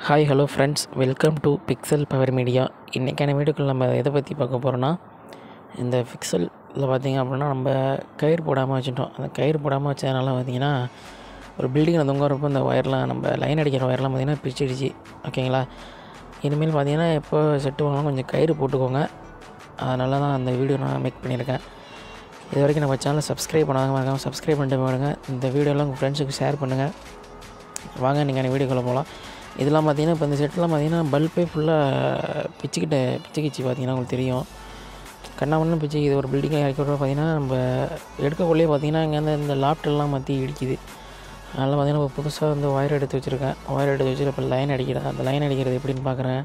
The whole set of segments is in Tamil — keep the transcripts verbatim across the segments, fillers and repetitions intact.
Hi hello friends, welcome to pixel power media. இன்றைக்கான வீடியோக்குள்ள நம்ம எதை பற்றி பார்க்க போகிறோன்னா, இந்த பிக்சலில் பார்த்திங்க அப்படின்னா நம்ம கயிறு போடாமல் வச்சுட்டோம். அந்த கயிறு போடாமல் வச்சதுனால பார்த்திங்கன்னா ஒரு பில்டிங்கில் தொங்குறப்போ இந்த ஒயர்லாம் நம்ம லைன் அடிக்கிற ஒயர்லாம் பார்த்திங்கன்னா பிரிச்சிடுச்சு. ஓகேங்களா? இனிமேல் பார்த்திங்கன்னா எப்போ செட்டு வாங்கலாம் கொஞ்சம் கயிறு போட்டுக்கோங்க. அதனால தான் அந்த வீடியோ நான் மேக் பண்ணியிருக்கேன். இது வரைக்கும் நம்ம சேனலை சப்ஸ்கிரைப் பண்ணாமல் இருக்காங்க, சப்ஸ்கிரைப் பண்ணிட்டு பாருங்க. இந்த வீடியோலாம் உங்கள் ஃப்ரெண்ட்ஸுக்கு ஷேர் பண்ணுங்கள். வாங்க நீங்கள் வீடியோக்குள்ளே போகலாம். இதெல்லாம் பார்த்திங்கன்னா இப்போ இந்த செட்டெலாம் பார்த்திங்கன்னா பல்பே ஃபுல்லாக பிச்சுக்கிட்ட பிச்சுக்கிச்சு. பார்த்திங்கன்னா உங்களுக்கு தெரியும், கண்ணாமண்ணு பிச்சு. இது ஒரு பில்டிங்கை இறக்கிறப்ப பார்த்திங்கன்னா நம்ம எடுக்கக்குள்ளேயே பார்த்திங்கன்னா இங்கேருந்து இந்த லாப்டெல்லாம் மாற்றி இடிக்குது. அதனால் பார்த்திங்கன்னா இப்போ புதுசாக வந்து ஒயர் எடுத்து வச்சுருக்கேன். ஒயர் எடுத்து வச்சுட்டு இப்போ லைன் அடிக்கிறேன். அந்த லைன் அடிக்கிறது எப்படின்னு பார்க்குறேன்.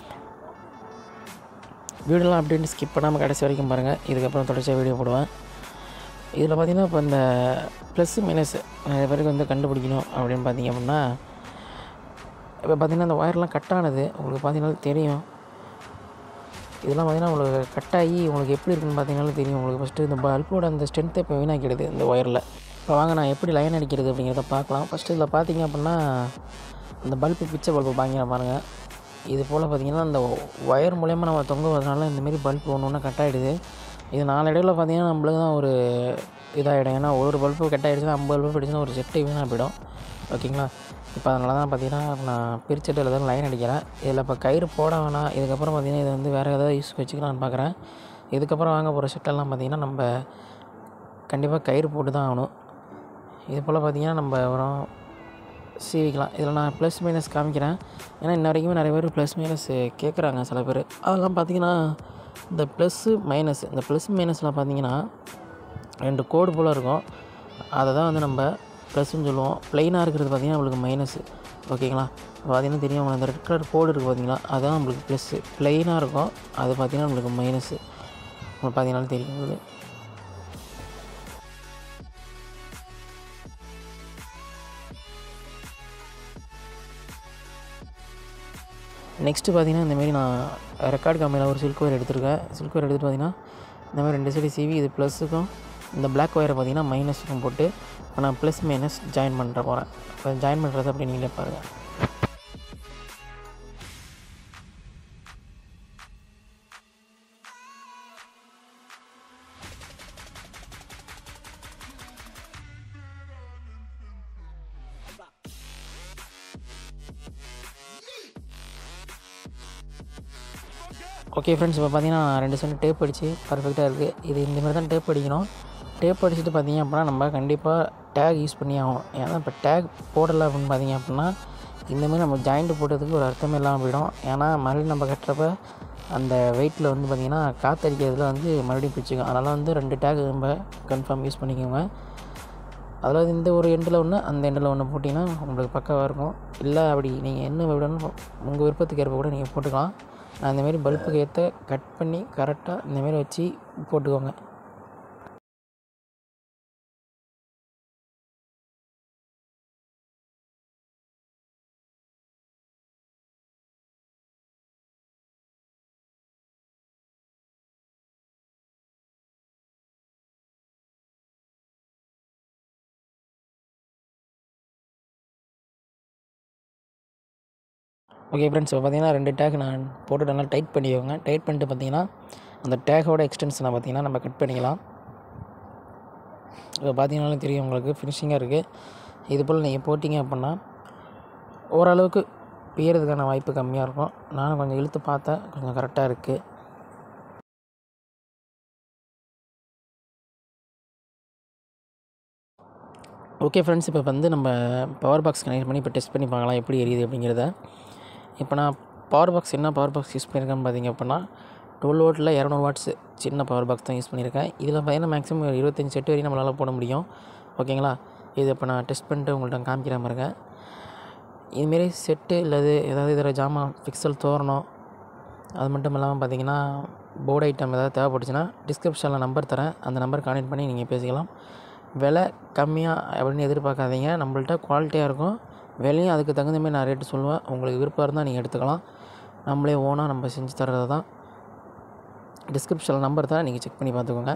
வீடியோலாம் அப்படின்னு ஸ்கிப் பண்ணாமல் கடைசி வரைக்கும் பாருங்கள். இதுக்கப்புறம் தொடர்ச்சியாக வீடியோ போடுவேன். இதில் பார்த்திங்கன்னா இப்போ இந்த ப்ளஸ்ஸு மைனஸ் நிறைய பேருக்கு வந்து கண்டுபிடிக்கணும் அப்படின்னு பார்த்திங்க அப்படின்னா, இப்போ பார்த்திங்கன்னா இந்த ஒயர்லாம் கட் ஆனது உங்களுக்கு பார்த்திங்கனாலும் தெரியும். இதெல்லாம் பார்த்திங்கன்னா உங்களுக்கு கட்டாகி உங்களுக்கு எப்படி இருக்குன்னு பார்த்திங்கனாலும் தெரியும். உங்களுக்கு ஃபஸ்ட்டு இந்த பல்போட அந்த ஸ்ட்ரென்த்தை இப்போ வீணாக்கிடுது இந்த ஒயரில். இப்போ வாங்க நான் எப்படி லைன் அடிக்கிறது அப்படிங்கிறத பார்க்கலாம். ஃபஸ்ட்டு இதில் பார்த்திங்க அப்படின்னா இந்த பல்பு பிச்சை பல்பு வாங்கின பாருங்கள். இது போல் பார்த்திங்கன்னா இந்த ஒயர் மூலயமா நம்ம தொங்குவதனால இந்தமாரி பல்பு ஒன்று ஒன்று கட் ஆகிடுது. இது நாளடைவில் பார்த்திங்கன்னா நம்மளுக்கு தான் ஒரு இதாகிடும். ஏன்னா ஒரு பல்பு கட் ஆகிடுச்சுன்னா ஐம்பது பல்பு அடிச்சுன்னா ஒரு செட்டு வீணாக போயிடும். ஓகேங்களா? இப்போ அதனால தான் பார்த்திங்கன்னா நான் பிரிச்சுட்டு எல்லாத்தையும் லைன் அடிக்கிறேன். இதில் இப்போ கயிறு போட வேணாம். இதுக்கப்புறம் பார்த்திங்கன்னா இதை வந்து வேறு ஏதாவது யூஸ் வச்சுக்கலான்னு பார்க்குறேன். இதுக்கப்புறம் வாங்க போகிற செட்டெல்லாம் பார்த்திங்கன்னா நம்ம கண்டிப்பாக கயிறு போட்டு தான் ஆகணும். இது போல் பார்த்திங்கன்னா நம்ம அப்புறம் சீவிக்கலாம். இதில் நான் ப்ளஸ் மைனஸ் காமிக்கிறேன். ஏன்னா இன்ன வரைக்குமே நிறைய பேர் ப்ளஸ் மைனஸ் கேட்குறாங்க சில பேர். அதெல்லாம் பார்த்திங்கன்னா இந்த ப்ளஸ்ஸு மைனஸ் இந்த ப்ளஸ் மைனஸில் பார்த்திங்கன்னா ரெண்டு கோடு போல் இருக்கும். அதை தான் வந்து நம்ம ப்ளஸ்ன்னு சொல்லுவோம். ப்ளைனாக இருக்கிறது பார்த்திங்கன்னா நம்மளுக்கு மைனஸு. ஓகேங்களா? பார்த்திங்கன்னா தெரியும் உங்களுக்கு அந்த ரெட் கலர் கோடு இருக்குது பார்த்திங்களா, அதுதான் நம்மளுக்கு ப்ளஸ்ஸு. ப்ளைனாக இருக்கும் அது பார்த்திங்கன்னா நம்மளுக்கு மைனஸு. உங்களுக்கு பார்த்திங்கனாலும் தெரியும் உங்களுக்கு. நெக்ஸ்ட்டு பார்த்திங்கன்னா இந்தமாரி நான் ரெக்கார்டு கம்பெனியில் ஒரு சில்க் ஒயர் எடுத்துருக்கேன். சில்க் ஒயர் எடுத்துகிட்டு பார்த்திங்கன்னா இந்த மாதிரி ரெண்டு சைடு சீவி இது ப்ளஸுக்கும் இந்த பிளாக் ஒயரை பார்த்திங்கன்னா மைனஸுக்கும் போட்டு இப்போ நான் ப்ளஸ் மைனஸ் ஜாயின் பண்ணுற போகிறேன். இப்போ ஜாயின் பண்ணுறது அப்படி நீங்களே பாருங்கள். ஓகே ஃப்ரெண்ட்ஸ், இப்போ பார்த்திங்கன்னா ரெண்டு சைடு டேப் அடித்து பர்ஃபெக்டாக இருக்குது. இது இந்தமாதிரி தான் டேப் அடிக்கணும். டேப் அடிச்சுட்டு பார்த்திங்க அப்படின்னா நம்ம கண்டிப்பாக டேக் யூஸ் பண்ணி ஆகும். ஏன்னா இப்போ டேக் போடலை அப்படின்னு பார்த்திங்க அப்படின்னா இந்தமாரி நம்ம ஜாயிண்ட்டு போட்டதுக்கு ஒரு அர்த்தமே இல்லாமல் போயிடும். ஏன்னா மறுபடியும் நம்ம கட்டுறப்ப அந்த வெயிட்டில் வந்து பார்த்திங்கன்னா காற்றடிக்கிறதுல வந்து மறுபடியும் பிடிச்சிக்கும். அதனால் வந்து ரெண்டு டேக் நம்ம கன்ஃபார்ம் யூஸ் பண்ணிக்கோங்க. அதாவது இந்த ஒரு எண்டில் ஒன்று அந்த எண்டில் ஒன்று போட்டிங்கன்னா உங்களுக்கு பக்காவாக இருக்கும். இல்லை அப்படி நீங்கள் என்ன விடணும் உங்கள் விருப்பத்துக்கு ஏற்ப கூட நீங்கள் போட்டுக்கலாம். நான் இந்தமாரி பல்புக்கு ஏற்ற கட் பண்ணி கரெக்டாக இந்தமாரி வச்சு போட்டுக்கோங்க. ஓகே ஃப்ரெண்ட்ஸ், இப்போ பார்த்திங்கன்னா ரெண்டு டேக் நான் போட்டு நல்லா டைட் பண்ணிக்கோங்க. டைட் பண்ணிட்டு பார்த்திங்கன்னா அந்த டேக்கோட எக்ஸ்டென்ஷனை பார்த்திங்கன்னா நம்ம கட் பண்ணிக்கலாம். இப்போ பார்த்திங்கனாலும் தெரியும் உங்களுக்கு ஃபினிஷிங்காக இருக்குது. இது போல் நீங்கள் போட்டிங்க அப்படின்னா ஓரளவுக்கு பியறதுக்கான வாய்ப்பு கம்மியாக இருக்கும். நானும் கொஞ்சம் இழுத்து பார்த்தேன், கொஞ்சம் கரெக்டாக இருக்குது. ஓகே ஃப்ரெண்ட்ஸ், இப்போ வந்து நம்ம பவர் பாக்ஸ் கனெக்ட் பண்ணி இப்போ டெஸ்ட் பண்ணி பார்க்கலாம் எப்படி எரியுது அப்படிங்கிறத. இப்போ நான் பவர் பாக்ஸ் என்ன பவர் பாக்ஸ் யூஸ் பண்ணியிருக்கேன்னு பார்த்திங்க அப்படின்னா டுவெல் வோல்ட்டில் இரநூறு வாட்ஸு சின்ன பவர் பாக்ஸ் தான் யூஸ் பண்ணியிருக்கேன். இதில் பார்த்திங்கன்னா மேக்ஸிமம் இருபத்தஞ்சி செட்டு வரையும் நம்மளால் போட முடியும். ஓகேங்களா? இது இப்போ நான் டெஸ்ட் பண்ணிட்டு உங்கள்கிட்ட காமிக்கிற பாருங்க. இதுமாரி செட்டு இல்லது ஏதாவது இதில் ஜாமான் பிக்சல் தோரணம் அது மட்டும் இல்லாமல் பார்த்திங்கன்னா போர்டு ஐட்டம் ஏதாவது தேவைப்பட்டுச்சுன்னா டிஸ்கிரிப்ஷனில் நம்பர் தரேன். அந்த நம்பர் கான்டெக்ட் பண்ணி நீங்கள் பேசிக்கலாம். விலை கம்மியாக அப்படின்னு எதிர்பார்க்காதீங்க. நம்மள்ட்ட குவாலிட்டியாக இருக்கும். விலையும் அதுக்கு தகுந்த மாதிரி நான் ரேட்டு சொல்லுவேன். உங்களுக்கு விருப்பம் இருந்தால் நீங்கள் எடுத்துக்கலாம். நம்மளே ஓனாக நம்ம செஞ்சு தர்றது தான். டிஸ்கிரிப்ஷனில் நம்பர் தான், நீங்கள் செக் பண்ணி பார்த்துக்கோங்க.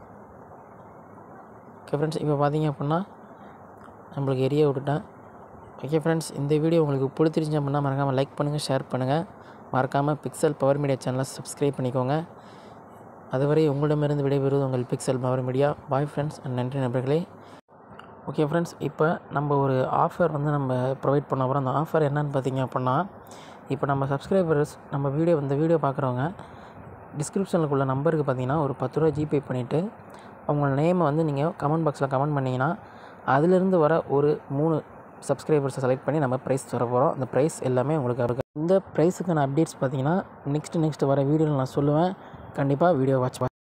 ஓகே ஃப்ரெண்ட்ஸ், இப்போ பார்த்திங்க அப்படின்னா நம்மளுக்கு எரிய விட்டுட்டேன். ஓகே ஃப்ரெண்ட்ஸ், இந்த வீடியோ உங்களுக்கு பிடிச்சிருந்துச்சு அப்படின்னா மறக்காமல் லைக் பண்ணுங்கள், ஷேர் பண்ணுங்கள். மறக்காமல் பிக்சல் பவர் மீடியா சேனலை சப்ஸ்கிரைப் பண்ணிக்கோங்க. அதுவரை உங்களிடமிருந்து விடைபெறுவது உங்கள் pixel power media. Bye friends and நன்றி நண்பர்களே. ஓகே ஃப்ரெண்ட்ஸ், இப்போ நம்ம ஒரு ஆஃபர் வந்து நம்ம ப்ரொவைட் பண்ண போகிறோம். அந்த ஆஃபர் என்னன்னு பார்த்தீங்க அப்படின்னா, இப்போ நம்ம சப்ஸ்கிரைபர்ஸ் நம்ம வீடியோ இந்த வீடியோ பார்க்குறவங்க டிஸ்கிரிப்ஷனுக்குள்ள நம்பருக்கு பார்த்தீங்கன்னா ஒரு பத்து ரூபா ஜிபே பண்ணிவிட்டு அவங்களோட நேமை வந்து நீங்கள் கமெண்ட் பாக்ஸில் கமெண்ட் பண்ணிங்கன்னா அதிலிருந்து வர ஒரு மூணு சப்ஸ்கிரைபர்ஸை செலக்ட் பண்ணி நம்ம ப்ரைஸ் தர போகிறோம். அந்த ப்ரைஸ் எல்லாமே உங்களுக்கு இருக்குது. இந்த ப்ரைஸுக்கான அப்டேட்ஸ் பார்த்தீங்கன்னா நெக்ஸ்ட்டு நெக்ஸ்ட்டு வர வீடியோவில் நான் சொல்லுவேன். கண்டிப்பாக வீடியோ வாட்ச்